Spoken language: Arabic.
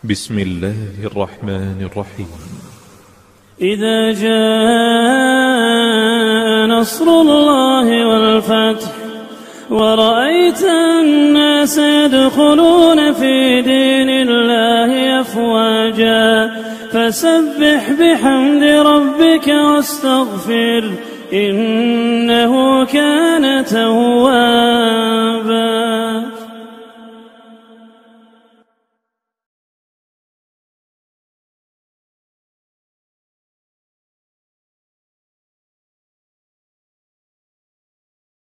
بسم الله الرحمن الرحيم. إذا جاء نصر الله والفتح ورأيت الناس يدخلون في دين الله أفواجا فسبح بحمد ربك واستغفر إنه كان توابا.